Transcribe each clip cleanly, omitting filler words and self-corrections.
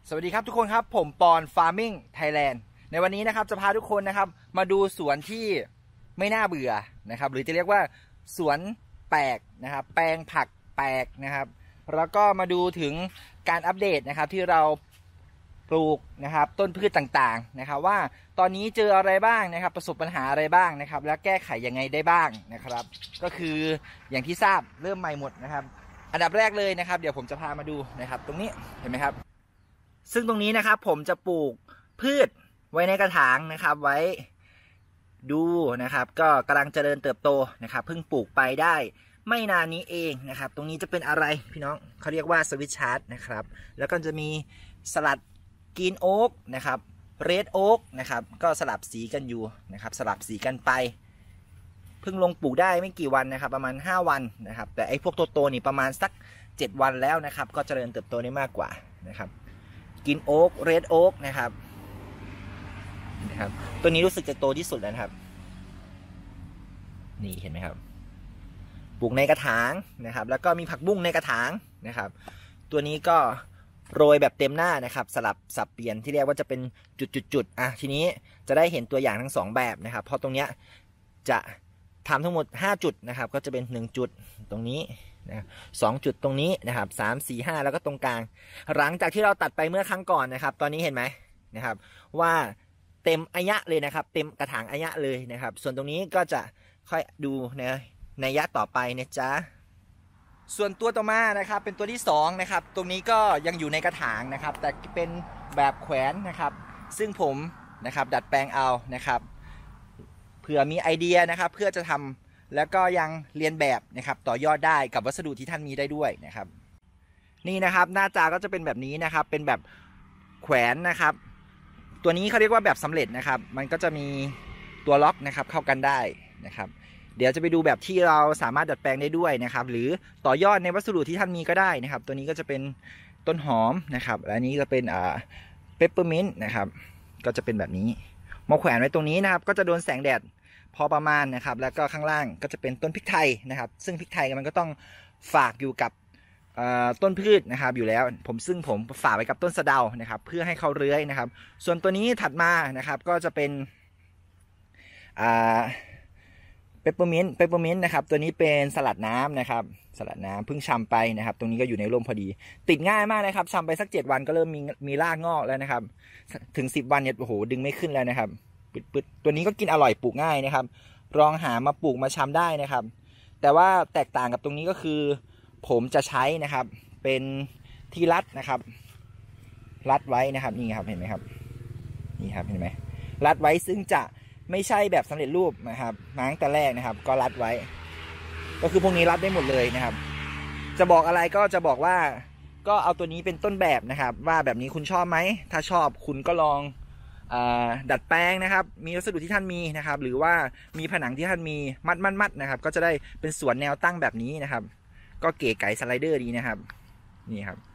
สวัสดีครับทุกคนครับผมปอนฟาร์มิ่งไทยแลนด์ในวันนี้นะครับจะพาทุกคนนะครับมาดูสวนที่ไม่น่าเบื่อนะครับหรือจะเรียกว่าสวนแปลกนะครับแปลงผักแปลกนะครับแล้วก็มาดูถึงการอัปเดตนะครับที่เราปลูกนะครับต้นพืชต่างๆนะครับว่าตอนนี้เจออะไรบ้างนะครับประสบปัญหาอะไรบ้างนะครับและแก้ไขยังไงได้บ้างนะครับก็คืออย่างที่ทราบเริ่มใหม่หมดนะครับอันดับแรกเลยนะครับเดี๋ยวผมจะพามาดูนะครับตรงนี้เห็นไหมครับซึ่งตรงนี้นะครับผมจะปลูกพืชไว้ในกระถางนะครับไว้ดูนะครับก็กำลังเจริญเติบโตนะครับเพิ่งปลูกไปได้ไม่นานนี้เองนะครับตรงนี้จะเป็นอะไรพี่น้องเขาเรียกว่าสวิตชาร์ดนะครับแล้วก็จะมีสลัดกรีนโอ๊กนะครับเรดโอ๊กนะครับก็สลับสีกันอยู่นะครับสลับสีกันไปเพิ่งลงปลูกได้ไม่กี่วันนะครับประมาณ5วันนะครับแต่ไอ้พวกโตๆนี่ประมาณสัก7วันแล้วนะครับก็เจริญเติบโตได้มากกว่านะครับกรีนโอ๊กเรดโอ๊กนะครับตัวนี้รู้สึกจะโตที่สุดแล้วนะครับนี่เห็นไหมครับปลูกในกระถางนะครับแล้วก็มีผักบุ้งในกระถางนะครับตัวนี้ก็โรยแบบเต็มหน้านะครับสลับสับเปลี่ยนที่เรียกว่าจะเป็นจุดทีนี้จะได้เห็นตัวอย่างทั้ง2แบบนะครับเพราะตรงเนี้ยจะทำทั้งหมด5จุดนะครับก็จะเป็น1จุดตรงนี้นะ2จุดตรงนี้นะครับ3 4 5แล้วก็ตรงกลางหลังจากที่เราตัดไปเมื่อครั้งก่อนนะครับตอนนี้เห็นไหมนะครับว่าเต็มอายะเลยนะครับเต็มกระถางอายะเลยนะครับส่วนตรงนี้ก็จะค่อยดูในระยะต่อไปนะจ๊ะส่วนตัวต่อมานะครับเป็นตัวที่2นะครับตรงนี้ก็ยังอยู่ในกระถางนะครับแต่เป็นแบบแขวนนะครับซึ่งผมนะครับดัดแปลงเอานะครับเผื่อมีไอเดียนะครับเพื่อจะทำแล้วก็ยังเรียนแบบนะครับต่อยอดได้กับวัสดุที่ท่านมีได้ด้วยนะครับนี่นะครับหน้าตาก็จะเป็นแบบนี้นะครับเป็นแบบแขวนนะครับตัวนี้เขาเรียกว่าแบบสำเร็จนะครับมันก็จะมีตัวล็อกนะครับเข้ากันได้นะครับเดี๋ยวจะไปดูแบบที่เราสามารถดัดแปลงได้ด้วยนะครับหรือต่อยอดในวัสดุที่ท่านมีก็ได้นะครับตัวนี้ก็จะเป็นต้นหอมนะครับและนี้ก็เป็นเปปเปอร์มินต์นะครับก็จะเป็นแบบนี้มาแขวนไว้ตรงนี้นะครับก็จะโดนแสงแดดพอประมาณนะครับแล้วก็ข้างล่างก็จะเป็นต้นพริกไทยนะครับซึ่งพริกไทยมันก็ต้องฝากอยู่กับต้นพืชนะครับอยู่แล้วซึ่งผมฝากไว้กับต้นสะเดานะครับเพื่อให้เขาเลื้อยนะครับส่วนตัวนี้ถัดมานะครับก็จะเป็นเปปเปอร์มินต์นะครับตัวนี้เป็นสลัดน้ำนะครับสลัดน้ำเพิ่งชำไปนะครับตรงนี้ก็อยู่ในร่มพอดีติดง่ายมากนะครับชำไปสัก7วันก็เริ่มมีรากงอกแล้วนะครับถึง10วันเนี่ยโอ้โหดึงไม่ขึ้นแล้วนะครับปึ๊ดตัวนี้ก็กินอร่อยปลูกง่ายนะครับลองหามาปลูกมาชำได้นะครับแต่ว่าแตกต่างกับตรงนี้ก็คือผมจะใช้นะครับเป็นที่รัดนะครับรัดไว้นะครับนี่ครับเห็นไหมครับนี่ครับเห็นไหมรัดไว้ซึ่งจะไม่ใช่แบบสำเร็จรูปนะครับมาตั้งแต่แรกนะครับก็รัดไว้ก็คือพวกนี้รัดได้หมดเลยนะครับจะบอกอะไรก็จะบอกว่าก็เอาตัวนี้เป็นต้นแบบนะครับว่าแบบนี้คุณชอบไหมถ้าชอบคุณก็ลองดัดแปลงนะครับมีวัสดุที่ท่านมีนะครับหรือว่ามีผนังที่ท่านมีมัดนะครับก็จะได้เป็นสวนแนวตั้งแบบนี้นะครับก็เก๋ไก๋สไลเดอร์ดีนะครับนี่ครับ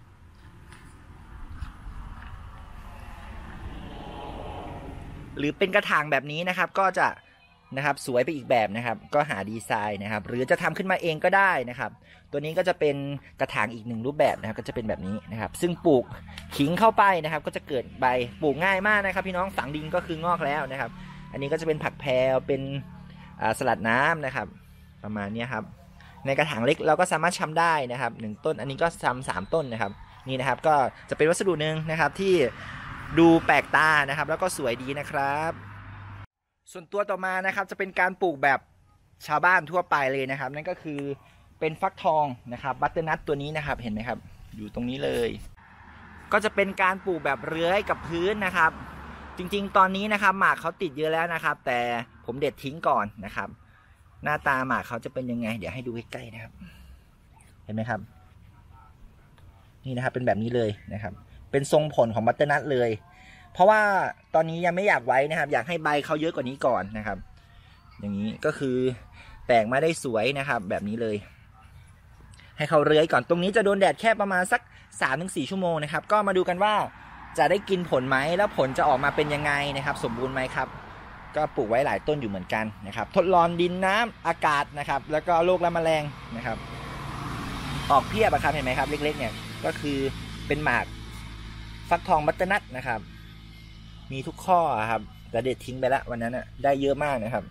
หรือเป็นกระถางแบบนี้นะครับก็จะนะครับสวยไปอีกแบบนะครับก็หาดีไซน์นะครับหรือจะทำขึ้นมาเองก็ได้นะครับตัวนี้ก็จะเป็นกระถางอีก1รูปแบบนะครับก็จะเป็นแบบนี้นะครับซึ่งปลูกขิงเข้าไปนะครับก็จะเกิดใบปลูกง่ายมากนะครับพี่น้องฝังดินก็คืองอกแล้วนะครับอันนี้ก็จะเป็นผักแพรวเป็นสลัดน้ำนะครับประมาณนี้ครับในกระถางเล็กเราก็สามารถชำได้นะครับ1ต้นอันนี้ก็ชำ3ต้นนะครับนี่นะครับก็จะเป็นวัสดุหนึ่งนะครับที่ดูแปลกตานะครับแล้วก็สวยดีนะครับส่วนตัวต่อมานะครับจะเป็นการปลูกแบบชาวบ้านทั่วไปเลยนะครับนั่นก็คือเป็นฟักทองนะครับบัตเตอร์นัทตัวนี้นะครับเห็นไหมครับอยู่ตรงนี้เลยก็จะเป็นการปลูกแบบเลื้อยกับพื้นนะครับจริงๆตอนนี้นะครับหมากเขาติดเยอะแล้วนะครับแต่ผมเด็ดทิ้งก่อนนะครับหน้าตาหมากเขาจะเป็นยังไงเดี๋ยวให้ดูใกล้ๆนะครับเห็นไหมครับนี่นะครับเป็นแบบนี้เลยนะครับเป็นทรงผลของบัตเตอร์นัทเลยเพราะว่าตอนนี้ยังไม่อยากไว้นะครับอยากให้ใบเขาเยอะกว่านี้ก่อนนะครับอย่างนี้ก็คือแตกมาได้สวยนะครับแบบนี้เลยให้เขาเลื้อยก่อนตรงนี้จะโดนแดดแค่ประมาณสัก 3-4 ชั่วโมงนะครับก็มาดูกันว่าจะได้กินผลไหมแล้วผลจะออกมาเป็นยังไงนะครับสมบูรณ์ไหมครับก็ปลูกไว้หลายต้นอยู่เหมือนกันนะครับทดลองดินน้ำอากาศนะครับแล้วก็โรคและแมลงนะครับออกเพียบอะครับเห็นไหมครับเล็กๆเนี่ยก็คือเป็นหมากฟักทองบัตเตอร์นัทนะครับมีทุกข้อครับแต่เด็ดทิ้งไปแล้ววันนั้นได้เยอะมากนะครับ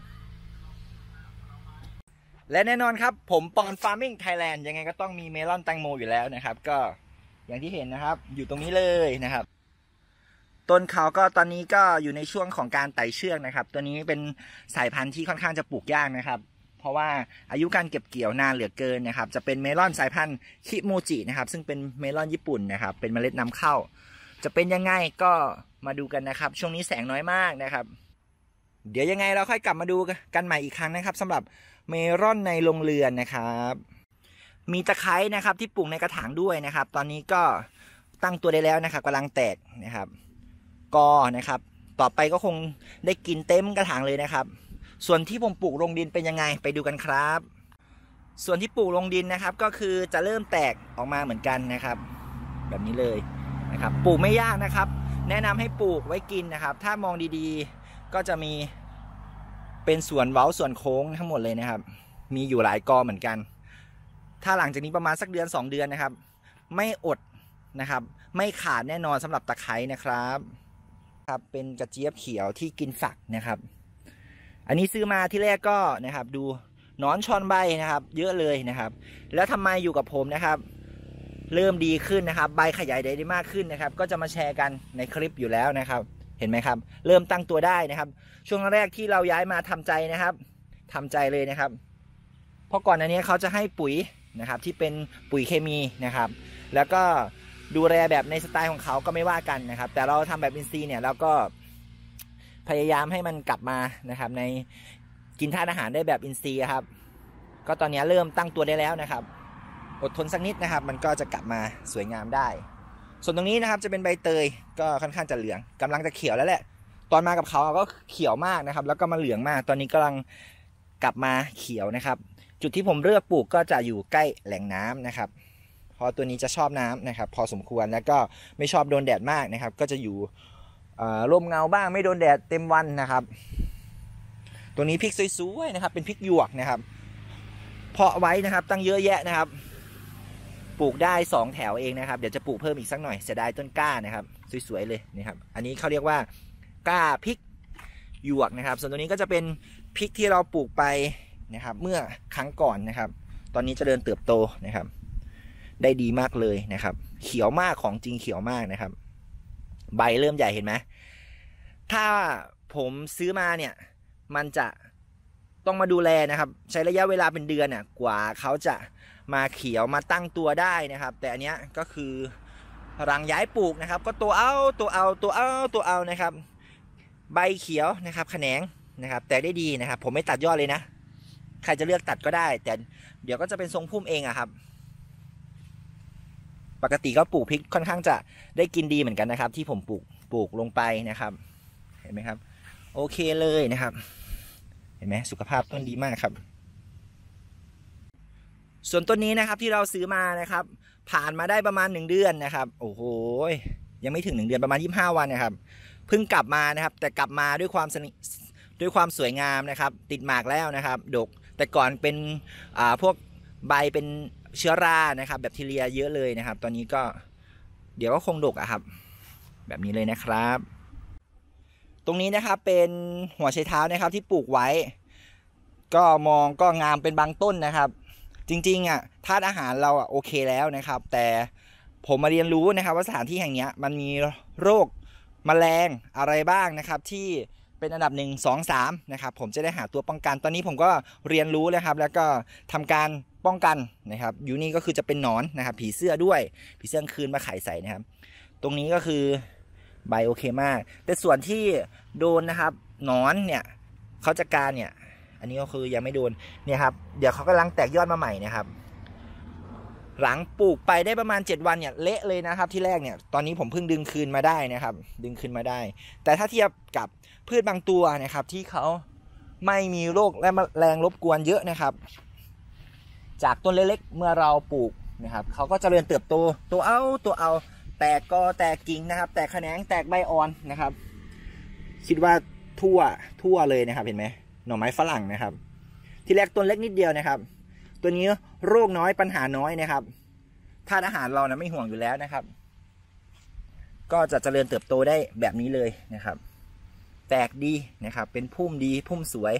และแน่นอนครับผมปอนฟาร์มิ่งไทยแลนด์ยังไงก็ต้องมีเมลอนแตงโมอยู่แล้วนะครับก็อย่างที่เห็นนะครับอยู่ตรงนี้เลยนะครับต้นเขาก็ตอนนี้ก็อยู่ในช่วงของการไต่เชือกนะครับตัวนี้เป็นสายพันธุ์ที่ค่อนข้างจะปลูกยากนะครับเพราะว่าอายุการเก็บเกี่ยวนานเหลือเกินนะครับจะเป็นเมลอนสายพันธุ์คิโมจินะครับซึ่งเป็นเมลอนญี่ปุ่นนะครับเป็นเมล็ดนำเข้าจะเป็นยังไงก็มาดูกันนะครับช่วงนี้แสงน้อยมากนะครับเดี๋ยวยังไงเราค่อยกลับมาดูกันใหม่อีกครั้งนะครับสำหรับเมลอนในโรงเรือนนะครับมีตะไคร้นะครับที่ปลูกในกระถางด้วยนะครับตอนนี้ก็ตั้งตัวได้แล้วนะครับกำลังแตกนะครับกอนะครับต่อไปก็คงได้กินเต็มกระถางเลยนะครับส่วนที่ผมปลูกลงดินเป็นยังไงไปดูกันครับส่วนที่ปลูกลงดินนะครับก็คือจะเริ่มแตกออกมาเหมือนกันนะครับแบบนี้เลยนะครับปลูกไม่ยากนะครับแนะนำให้ปลูกไว้กินนะครับถ้ามองดีๆก็จะมีเป็นสวนเว้าสวนโค้งทั้งหมดเลยนะครับมีอยู่หลายกอเหมือนกันถ้าหลังจากนี้ประมาณสักเดือน2เดือนนะครับไม่อดนะครับไม่ขาดแน่นอนสำหรับตะไคร้นะครับเป็นกระเจี๊ยบเขียวที่กินฝักนะครับอันนี้ซื้อมาที่แรกก็นะครับดูหนอนชอนใบนะครับเยอะเลยนะครับแล้วทำไมอยู่กับผมนะครับเริ่มดีขึ้นนะครับใบขยายได้มากขึ้นนะครับก็จะมาแชร์กันในคลิปอยู่แล้วนะครับเห็นไหมครับเริ่มตั้งตัวได้นะครับช่วงแรกที่เราย้ายมาทำใจนะครับทำใจเลยนะครับเพราะก่อนอันนี้เขาจะให้ปุ๋ยนะครับที่เป็นปุ๋ยเคมีนะครับแล้วก็ดูแลแบบในสไตล์ของเขาก็ไม่ว่ากันนะครับแต่เราทำแบบอินทรีย์เนี่ยเราก็พยายามให้มันกลับมานะครับในกินธาตุอาหารได้แบบอินทรีย์ครับก็ตอนนี้เริ่มตั้งตัวได้แล้วนะครับอดทนสักนิดนะครับมันก็จะกลับมาสวยงามได้ส่วนตรงนี้นะครับจะเป็นใบเตยก็ค่อนข้างจะเหลืองกำลังจะเขียวแล้วแหละตอนมากับเขาก็เขียวมากนะครับแล้วก็มาเหลืองมากตอนนี้กำลังกลับมาเขียวนะครับจุดที่ผมเลือกปลูกก็จะอยู่ใกล้แหล่งน้ำนะครับเพราะตัวนี้จะชอบน้ำนะครับพอสมควรแล้วก็ไม่ชอบโดนแดดมากนะครับก็จะอยู่ร่มเงาบ้างไม่โดนแดดเต็มวันนะครับตัวนี้พริกสวยๆนะครับเป็นพริกหยวกนะครับเพาะไว้นะครับตั้งเยอะแยะนะครับปลูกได้2แถวเองนะครับเดี๋ยวจะปลูกเพิ่มอีกสักหน่อยเสียดายต้นกล้านะครับสวยๆเลยนะครับอันนี้เขาเรียกว่ากล้าพริกหยวกนะครับส่วนตัวนี้ก็จะเป็นพริกที่เราปลูกไปนะครับเมื่อครั้งก่อนนะครับตอนนี้เจริญเติบโตนะครับได้ดีมากเลยนะครับเขียวมากของจริงเขียวมากนะครับใบเริ่มใหญ่เห็นไหมถ้าผมซื้อมาเนี่ยมันจะต้องมาดูแลนะครับใช้ระยะเวลาเป็นเดือนกว่าเขาจะมาเขียวมาตั้งตัวได้นะครับแต่อันเนี้ยก็คือรังย้ายปลูกนะครับก็ตัวเอานะครับใบเขียวนะครับแขนงนะครับแต่ได้ดีนะครับผมไม่ตัดยอดเลยนะใครจะเลือกตัดก็ได้แต่เดี๋ยวก็จะเป็นทรงพุ่มเองครับปกติก็ปลูกพริกค่อนข้างจะได้กินดีเหมือนกันนะครับที่ผมปลูกลงไปนะครับเห็นไหมครับโอเคเลยนะครับเห็นไหมสุขภาพต้นดีมากครับส่วนต้นนี้นะครับที่เราซื้อมานะครับผ่านมาได้ประมาณ1เดือนนะครับโอ้โหยังไม่ถึง1เดือนประมาณ25วันนะครับเพิ่งกลับมานะครับแต่กลับมาด้วยความสวยงามนะครับติดหมากแล้วนะครับดกแต่ก่อนเป็นพวกใบเป็นเชื้อรานะครับแบคทีเรียเยอะเลยนะครับตอนนี้ก็เดี๋ยวก็คงดกครับแบบนี้เลยนะครับตรงนี้นะครับเป็นหัวไชเท้านะครับที่ปลูกไว้ก็มองก็งามเป็นบางต้นนะครับจริงๆธาตุอาหารเราโอเคแล้วนะครับแต่ผมมาเรียนรู้นะครับว่าสถานที่แห่งนี้มันมีโรคแมลงอะไรบ้างนะครับที่เป็นอันดับ1 2 3นะครับผมจะได้หาตัวป้องกันตอนนี้ผมก็เรียนรู้นะครับแล้วก็ทำการป้องกันนะครับอยู่นี่ก็คือจะเป็นหนอนนะครับผีเสื้อด้วยผีเสื้อกลางคืนมาไข่ใส่นะครับตรงนี้ก็คือใบโอเคมากแต่ส่วนที่โดนนะครับหนอนเนี่ยเขาจัดการเนี่ยอันนี้ก็คือยังไม่โดนเนี่ยครับเดี๋ยวเขากำลังแตกยอดมาใหม่นะครับหลังปลูกไปได้ประมาณ7วันเนี่ยเละเลยนะครับที่แรกเนี่ยตอนนี้ผมเพิ่งดึงคืนมาได้นะครับดึงคืนมาได้แต่ถ้าเทียบกับพืชบางตัวนะครับที่เขาไม่มีโรคและแมลงรบกวนเยอะนะครับจากต้นเล็กๆเมื่อเราปลูกนะครับเขาก็เจริญเติบโตตัวเอาแตกกอแตกกิ่งนะครับแตกแขนงแตกใบอ่อนนะครับคิดว่าทั่วเลยนะครับเห็นไหมหน่อไม้ฝรั่งนะครับที่แรกต้นเล็กนิดเดียวนะครับตัวนี้โรคน้อยปัญหาน้อยนะครับธาตุอาหารเรานะไม่ห่วงอยู่แล้วนะครับก็จะเจริญเติบโตได้แบบนี้เลยนะครับแตกดีนะครับเป็นพุ่มดีพุ่มสวย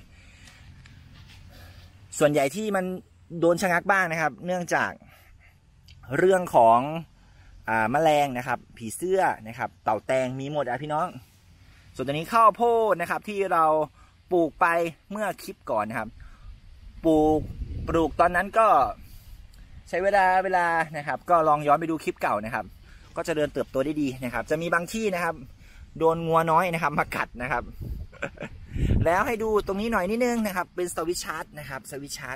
ส่วนใหญ่ที่มันโดนชะงักบ้างนะครับเนื่องจากเรื่องของแมลงนะครับผีเสื้อนะครับเต่าแตงมีหมดพี่น้องส่วนตัวนี้ข้าวโพดนะครับที่เราปลูกไปเมื่อคลิปก่อนนะครับปลูกตอนนั้นก็ใช้เวลานะครับก็ลองย้อนไปดูคลิปเก่านะครับก็จะเดินเติบโตได้ดีนะครับจะมีบางที่นะครับโดนงัวน้อยนะครับมากัดนะครับ แล้วให้ดูตรงนี้หน่อยนิดนึงนะครับเป็นสวิตช์ชาร์จนะครับสวิตช์ชาร์จ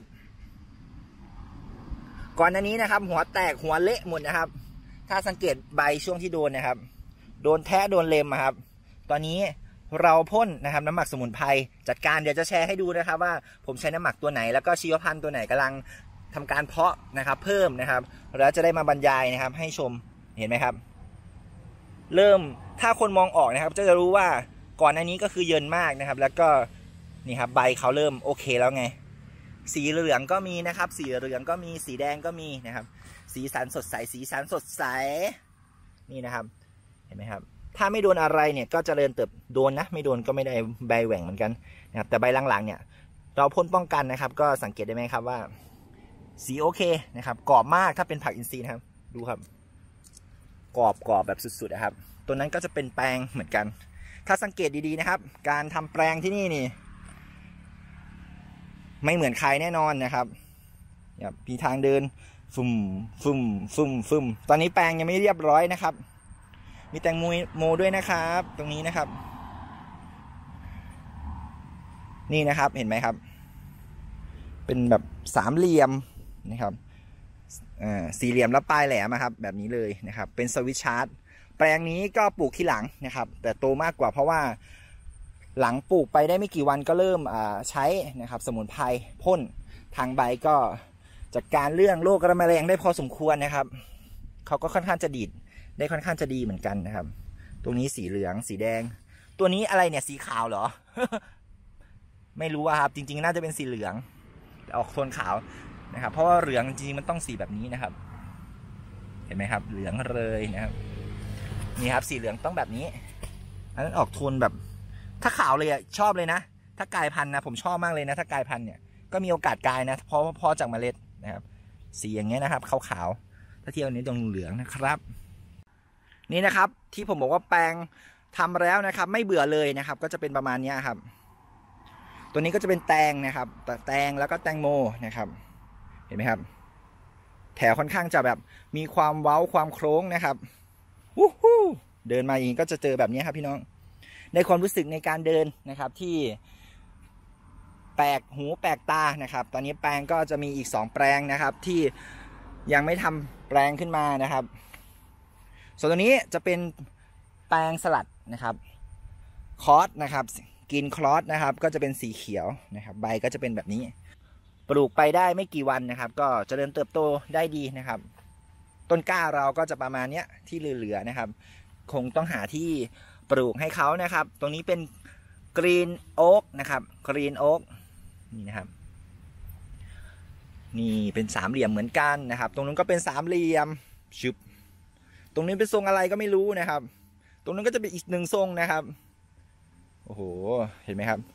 ก่อนหน้านี้นะครับหัวแตกหัวเละหมดนะครับถ้าสังเกตใบช่วงที่โดนนะครับโดนแทะโดนเล็มครับตอนนี้เราพ่นนะครับน้ำหมักสมุนไพรจัดการเดี๋ยวจะแชร์ให้ดูนะครับว่าผมใช้น้ำหมักตัวไหนแล้วก็ชีวพันธุ์ตัวไหนกำลังทำการเพาะนะครับเพิ่มนะครับแล้วจะได้มาบรรยายนะครับให้ชมเห็นไหมครับเริ่มถ้าคนมองออกนะครับจะรู้ว่าก่อนหน้านี้ก็คือเยินมากนะครับแล้วก็นี่ครับใบเขาเริ่มโอเคแล้วไงสีเหลืองก็มีนะครับสีเหลืองก็มีสีแดงก็มีนะครับสีสันสดใสสีสันสดใสนี่นะครับเห็นไหมครับถ้าไม่โดนอะไรเนี่ยก็เจริญเติบโดนนะไม่โดนก็ไม่ได้ใบแหว่งเหมือนกันนะครับแต่ใบหลังๆเนี่ยเราพ่นป้องกันนะครับก็สังเกตได้ไหมครับว่าสีโอเคนะครับกรอบมากถ้าเป็นผักอินทรีย์นะครับดูครับกรอบแบบสุดๆนะครับตัวนั้นก็จะเป็นแปลงเหมือนกันถ้าสังเกตดีๆนะครับการทำแปลงที่นี่ไม่เหมือนใครแน่นอนนะครับมีทางเดินฟึ่มตอนนี้แปลงยังไม่เรียบร้อยนะครับมีแตงโมด้วยนะครับตรงนี้นะครับนี่นะครับเห็นไหมครับเป็นแบบสามเหลี่ยมนะครับสี่เหลี่ยมแล้วปลายแหลมครับแบบนี้เลยนะครับเป็นสวิตช์ชาร์จแปลงนี้ก็ปลูกที่หลังนะครับแต่โตมากกว่าเพราะว่าหลังปลูกไปได้ไม่กี่วันก็เริ่มใช้นะครับสมุนไพรพ่นทางใบก็จัดการเรื่องโรคกระแมลงได้พอสมควรนะครับเขาก็ค่อนข้างจะดีดได้ค่อนข้างจะดีเหมือนกันนะครับตรงนี้สีเหลืองสีแดงตัวนี้อะไรเนี่ยสีขาวเหรอ ไม่รู้ครับจริงๆน่าจะเป็นสีเหลืองออกโทนขาวนะครับเพราะว่าเหลืองจริงๆมันต้องสีแบบนี้นะครับเห็นไหมครับเหลืองเลยนะครับนี่ครับสีเหลืองต้องแบบนี้อันนั้นออกโทนแบบถ้าขาวเลยชอบเลยนะถ้ากลายพันธุ์นะผมชอบมากเลยนะถ้ากลายพันธุ์เนี่ยก็มีโอกาสกลายนะเพราะจากเมล็ดนะครับสีอย่างเงี้ยนะครับขาวๆถ้าเทียบนี้ตรงเหลืองนะครับนี่นะครับที่ผมบอกว่าแปลงทำแล้วนะครับไม่เบื่อเลยนะครับก็จะเป็นประมาณนี้ครับตัวนี้ก็จะเป็นแตงนะครับแตงแล้วก็แตงโมนะครับเห็นไหมครับแถวค่อนข้างจะแบบมีความเว้าความโค้งนะครับวู้ฮู้เดินมาอย่างนี้ก็จะเจอแบบนี้ครับพี่น้องในความรู้สึกในการเดินนะครับที่แปลกหูแปลกตานะครับตอนนี้แปลงก็จะมีอีก2แปลงนะครับที่ยังไม่ทำแปลงขึ้นมานะครับส่วนตัวนี้จะเป็นแปลงสลัดนะครับคอสนะครับกินคลอสนะครับก็จะเป็นสีเขียวนะครับใบก็จะเป็นแบบนี้ปลูกไปได้ไม่กี่วันนะครับก็เจริญเติบโตได้ดีนะครับต้นกล้าเราก็จะประมาณนี้ที่เหลือๆนะครับคงต้องหาที่ปลูกให้เขานะครับตรงนี้เป็นกรีนโอ๊กนะครับกรีนโอ๊กนี่นะครับนี่เป็นสามเหลี่ยมเหมือนกันนะครับตรงนู้นก็เป็นสามเหลี่ยมชุบตรงนี้เป็นทรงอะไรก็ไม่รู้นะครับตรงนั้นก็จะเป็นอีกหนึ่งทรงนะครับโอ้โหเห็นไหมครับ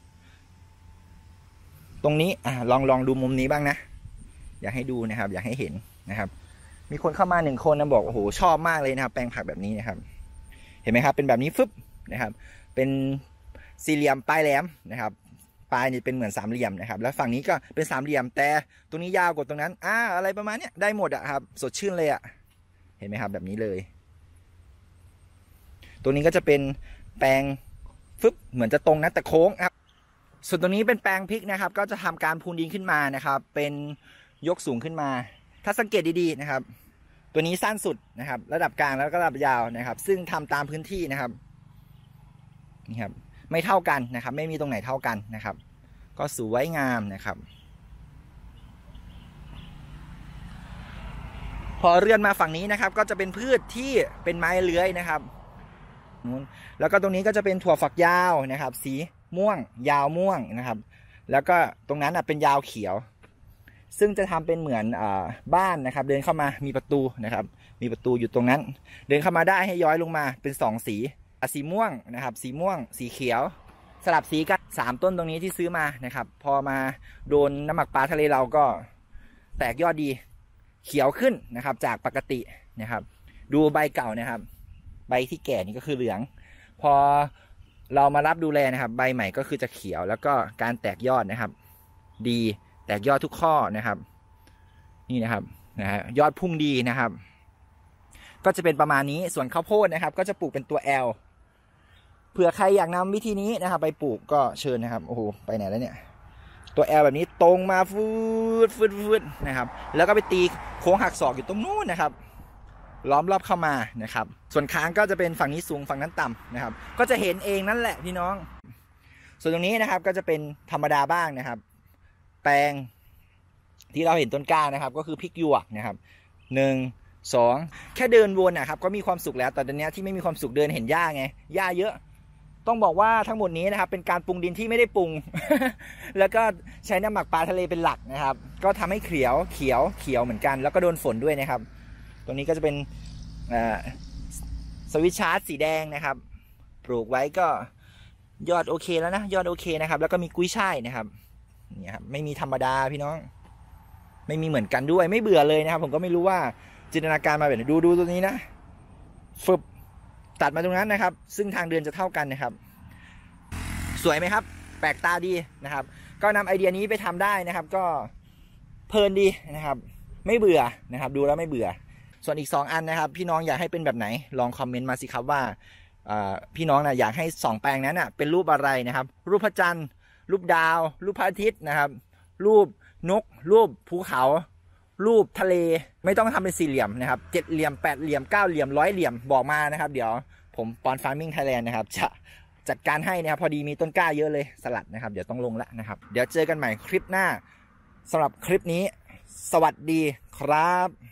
ตรงนี้ลองดูมุมนี้บ้างนะอยากให้ดูนะครับอยากให้เห็นนะครับมีคนเข้ามา1คนนะบอกโอ้โหชอบมากเลยนะครับแปลงผักแบบนี้นะครับเห็นไหมครับเป็นแบบนี้ฟึบนะครับเป็นสี่เหลี่ยมปลายแหลมนะครับปลายนี่เป็นเหมือนสามเหลี่ยมนะครับแล้วฝั่งนี้ก็เป็นสามเหลี่ยมแต่ตรงนี้ยาวกว่าตรงนั้นอะไรประมาณนี้ได้หมดครับสดชื่นเลยเห็นไหมครับแบบนี้เลยตัวนี้ก็จะเป็นแปลงฟึบเหมือนจะตรงนะแต่โค้งครับส่วนตรงนี้เป็นแปลงพริกนะครับก็จะทำการพูนดินขึ้นมานะครับเป็นยกสูงขึ้นมาถ้าสังเกตดีๆนะครับตัวนี้สั้นสุดนะครับระดับกลางแล้วก็ระดับยาวนะครับซึ่งทำตามพื้นที่นะครับนี่ครับไม่เท่ากันนะครับไม่มีตรงไหนเท่ากันนะครับก็สวยงามนะครับพอเลื่อนมาฝั่งนี้นะครับก็จะเป็นพืชที่เป็นไม้เลื้อยนะครับแล้วก็ตรงนี้ก็จะเป็นถั่วฝักยาวนะครับสีม่วงยาวม่วงนะครับแล้วก็ตรงนั้นเป็นยาวเขียวซึ่งจะทำเป็นเหมือนบ้านนะครับเดินเข้ามามีประตูนะครับมีประตูอยู่ตรงนั้นเดินเข้ามาได้ให้ย้อยลงมาเป็น2สีสีม่วงนะครับสีม่วงสีเขียวสลับสีกัน3ต้นตรงนี้ที่ซื้อมานะครับพอมาโดนน้ำหมักปลาทะเลเราก็แตกยอดดีเขียวขึ้นนะครับจากปกตินะครับดูใบเก่านะครับใบที่แก่นี่ก็คือเหลืองพอเรามารับดูแลนะครับใบใหม่ก็คือจะเขียวแล้วก็การแตกยอดนะครับดีแตกยอดทุกข้อนะครับนี่นะครับยอดพุ่งดีนะครับก็จะเป็นประมาณนี้ส่วนข้าวโพดนะครับก็จะปลูกเป็นตัว L เผื่อใครอยากนำวิธีนี้นะครับไปปลูกก็เชิญนะครับโอ้โหไปไหนแล้วเนี่ยตัว L แบบนี้ตรงมาฟืดนะครับแล้วก็ไปตีโค้งหักศอกอยู่ตรงนู้นนะครับล้อมรอบเข้ามานะครับส่วนค้างก็จะเป็นฝั่งนี้สูงฝั่งนั้นต่ำนะครับก็จะเห็นเองนั่นแหละพี่น้องส่วนตรงนี้นะครับก็จะเป็นธรรมดาบ้างนะครับแปลงที่เราเห็นต้นกล้านะครับก็คือพริกหยวกนะครับ1 2แค่เดินวนนะครับก็มีความสุขแล้วแต่ตอนนี้ที่ไม่มีความสุขเดินเห็นหญ้าไงหญ้าเยอะต้องบอกว่าทั้งหมดนี้นะครับเป็นการปรุงดินที่ไม่ได้ปรุง แล้วก็ใช้น้ำหมักปลาทะเลเป็นหลักนะครับก็ทำให้เขียวเหมือนกันแล้วก็โดนฝนด้วยนะครับตรงนี้ก็จะเป็นสวิตช์ชาร์จสีแดงนะครับปลูกไว้ก็ยอดโอเคแล้วนะยอดโอเคนะครับแล้วก็มีกุ้ยช่ายนะครับนี่ครับไม่มีธรรมดาพี่น้องไม่มีเหมือนกันด้วยไม่เบื่อเลยนะครับผมก็ไม่รู้ว่าจินตนาการมาแบบไหนดูตัวนี้นะฝึบตัดมาตรงนั้นนะครับซึ่งทางเดินจะเท่ากันนะครับสวยไหมครับแปลกตาดีนะครับก็นำไอเดียนี้ไปทำได้นะครับก็เพลินดีนะครับไม่เบื่อนะครับดูแล้วไม่เบื่อส่วนอีก2อันนะครับพี่น้องอยากให้เป็นแบบไหนลองคอมเมนต์มาสิครับว่าพี่น้องนะอยากให้2แปลงนั้นนะเป็นรูปอะไรนะครับรูปพระจันทร์รูปดาวรูปพระอาทิตย์นะครับรูปนกรูปภูเขารูปทะเลไม่ต้องทำเป็น4เหลี่ยมนะครับ7เหลี่ยม8เหลี่ยม9เหลี่ยม100เหลี่ยมบอกมานะครับเดี๋ยวผมปอนฟาร์มมิ่งไทยแลนด์นะครับจะจัดการให้นะครับพอดีมีต้นกล้าเยอะเลยสลัดนะครับเดี๋ยวต้องลงแล้วนะครับเดี๋ยวเจอกันใหม่คลิปหน้าสำหรับคลิปนี้สวัสดีครับ